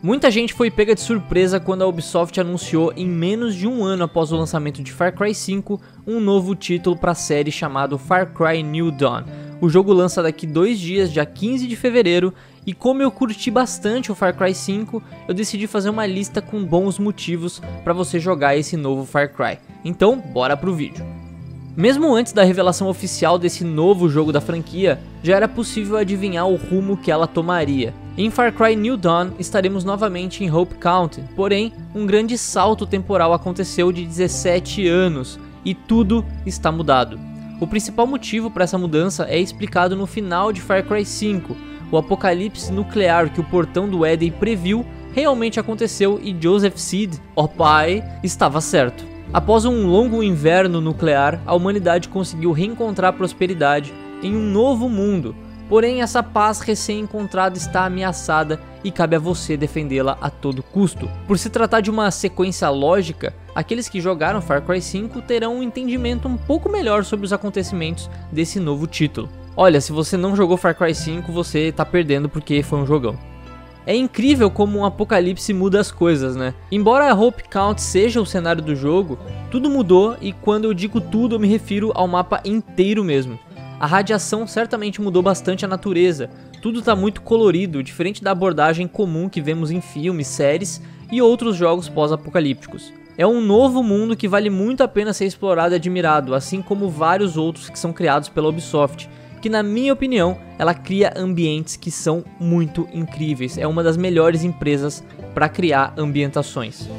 Muita gente foi pega de surpresa quando a Ubisoft anunciou em menos de um ano após o lançamento de Far Cry 5 um novo título para a série chamado Far Cry New Dawn. O jogo lança daqui 2 dias, dia 15 de fevereiro, e como eu curti bastante o Far Cry 5, eu decidi fazer uma lista com bons motivos para você jogar esse novo Far Cry. Então, bora pro vídeo. Mesmo antes da revelação oficial desse novo jogo da franquia, já era possível adivinhar o rumo que ela tomaria. Em Far Cry New Dawn estaremos novamente em Hope County, porém um grande salto temporal aconteceu de 17 anos e tudo está mudado. O principal motivo para essa mudança é explicado no final de Far Cry 5. O apocalipse nuclear que o Portão do Éden previu realmente aconteceu e Joseph Seed, o pai, estava certo. Após um longo inverno nuclear, a humanidade conseguiu reencontrar prosperidade em um novo mundo. Porém, essa paz recém-encontrada está ameaçada e cabe a você defendê-la a todo custo. Por se tratar de uma sequência lógica, aqueles que jogaram Far Cry 5 terão um entendimento um pouco melhor sobre os acontecimentos desse novo título. Olha, se você não jogou Far Cry 5, você tá perdendo porque foi um jogão. É incrível como um apocalipse muda as coisas, né? Embora a Hope County seja o cenário do jogo, tudo mudou e quando eu digo tudo eu me refiro ao mapa inteiro mesmo. A radiação certamente mudou bastante a natureza, tudo está muito colorido, diferente da abordagem comum que vemos em filmes, séries e outros jogos pós-apocalípticos. É um novo mundo que vale muito a pena ser explorado e admirado, assim como vários outros que são criados pela Ubisoft, que na minha opinião, ela cria ambientes que são muito incríveis. É uma das melhores empresas para criar ambientações.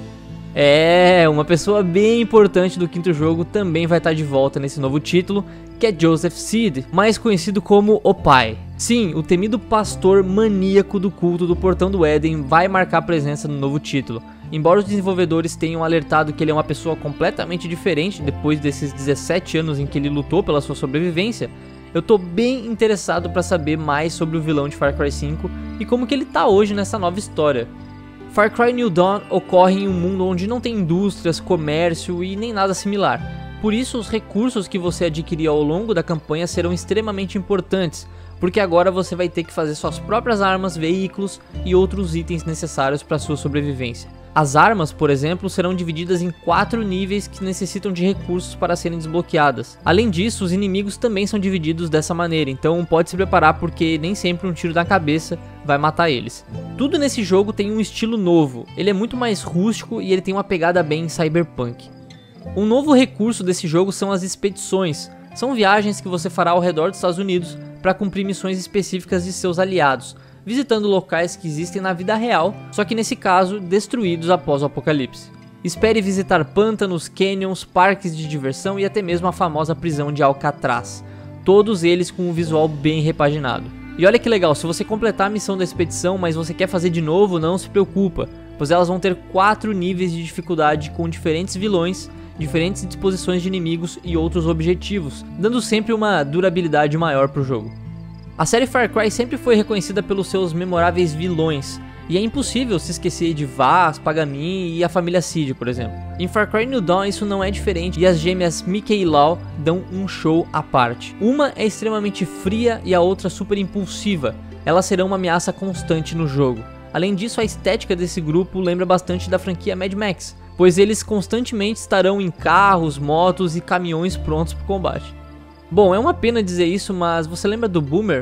Uma pessoa bem importante do quinto jogo também vai estar de volta nesse novo título, que é Joseph Seed, mais conhecido como o Pai. Sim, o temido pastor maníaco do culto do Portão do Éden vai marcar presença no novo título. Embora os desenvolvedores tenham alertado que ele é uma pessoa completamente diferente depois desses 17 anos em que ele lutou pela sua sobrevivência, eu tô bem interessado para saber mais sobre o vilão de Far Cry 5 e como que ele tá hoje nessa nova história. Far Cry New Dawn ocorre em um mundo onde não tem indústrias, comércio e nem nada similar. Por isso, os recursos que você adquirir ao longo da campanha serão extremamente importantes, porque agora você vai ter que fazer suas próprias armas, veículos e outros itens necessários para sua sobrevivência. As armas, por exemplo, serão divididas em 4 níveis que necessitam de recursos para serem desbloqueadas. Além disso, os inimigos também são divididos dessa maneira, então pode se preparar porque nem sempre um tiro na cabeça vai matar eles. Tudo nesse jogo tem um estilo novo, ele é muito mais rústico e ele tem uma pegada bem cyberpunk. Um novo recurso desse jogo são as expedições. São viagens que você fará ao redor dos Estados Unidos para cumprir missões específicas de seus aliados, visitando locais que existem na vida real, só que nesse caso, destruídos após o apocalipse. Espere visitar pântanos, canyons, parques de diversão e até mesmo a famosa prisão de Alcatraz, todos eles com um visual bem repaginado. E olha que legal, se você completar a missão da expedição, mas você quer fazer de novo, não se preocupa, pois elas vão ter 4 níveis de dificuldade com diferentes vilões, diferentes disposições de inimigos e outros objetivos, dando sempre uma durabilidade maior para o jogo. A série Far Cry sempre foi reconhecida pelos seus memoráveis vilões, e é impossível se esquecer de Vaz, Pagamin e a família Seed, por exemplo. Em Far Cry New Dawn isso não é diferente, e as gêmeas Mickey e Lau dão um show à parte. Uma é extremamente fria e a outra super impulsiva, elas serão uma ameaça constante no jogo. Além disso, a estética desse grupo lembra bastante da franquia Mad Max, pois eles constantemente estarão em carros, motos e caminhões prontos para o combate. Bom, é uma pena dizer isso, mas você lembra do Boomer?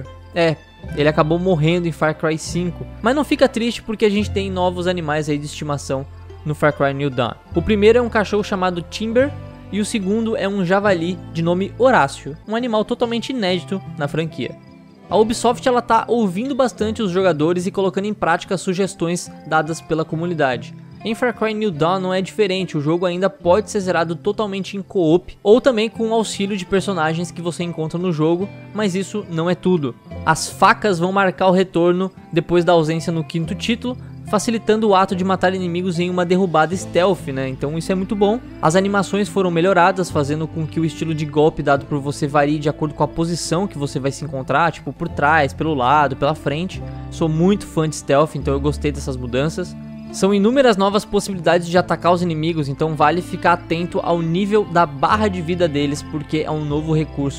Ele acabou morrendo em Far Cry 5, mas não fica triste porque a gente tem novos animais aí de estimação no Far Cry New Dawn. O primeiro é um cachorro chamado Timber e o segundo é um javali de nome Horácio, um animal totalmente inédito na franquia. A Ubisoft ela tá ouvindo bastante os jogadores e colocando em prática sugestões dadas pela comunidade. Em Far Cry New Dawn não é diferente, o jogo ainda pode ser zerado totalmente em co-op ou também com o auxílio de personagens que você encontra no jogo, mas isso não é tudo. As facas vão marcar o retorno depois da ausência no quinto título, facilitando o ato de matar inimigos em uma derrubada stealth, né? Então isso é muito bom. As animações foram melhoradas, fazendo com que o estilo de golpe dado por você varie de acordo com a posição que você vai se encontrar, tipo por trás, pelo lado, pela frente. Sou muito fã de stealth, então eu gostei dessas mudanças. São inúmeras novas possibilidades de atacar os inimigos, então vale ficar atento ao nível da barra de vida deles, porque é um novo recurso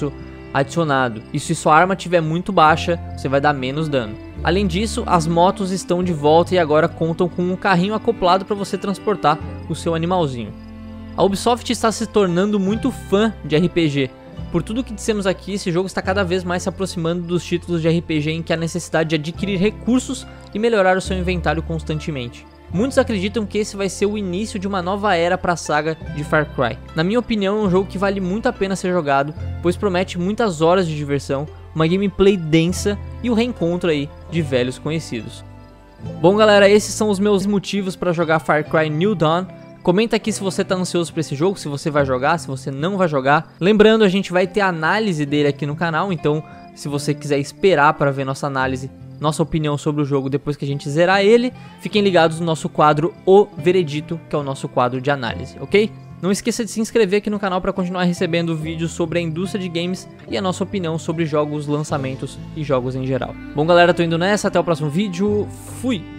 adicionado. E se sua arma estiver muito baixa, você vai dar menos dano. Além disso, as motos estão de volta e agora contam com um carrinho acoplado para você transportar o seu animalzinho. A Ubisoft está se tornando muito fã de RPG. Por tudo que dissemos aqui, esse jogo está cada vez mais se aproximando dos títulos de RPG em que há necessidade de adquirir recursos e melhorar o seu inventário constantemente. Muitos acreditam que esse vai ser o início de uma nova era para a saga de Far Cry. Na minha opinião, é um jogo que vale muito a pena ser jogado, pois promete muitas horas de diversão, uma gameplay densa e o reencontro aí de velhos conhecidos. Bom galera, esses são os meus motivos para jogar Far Cry New Dawn. Comenta aqui se você tá ansioso para esse jogo, se você vai jogar, se você não vai jogar. Lembrando, a gente vai ter análise dele aqui no canal, então se você quiser esperar para ver nossa análise, nossa opinião sobre o jogo depois que a gente zerar ele, fiquem ligados no nosso quadro O Veredito, que é o nosso quadro de análise, ok? Não esqueça de se inscrever aqui no canal para continuar recebendo vídeos sobre a indústria de games e a nossa opinião sobre jogos, lançamentos e jogos em geral. Bom galera, tô indo nessa, até o próximo vídeo, fui!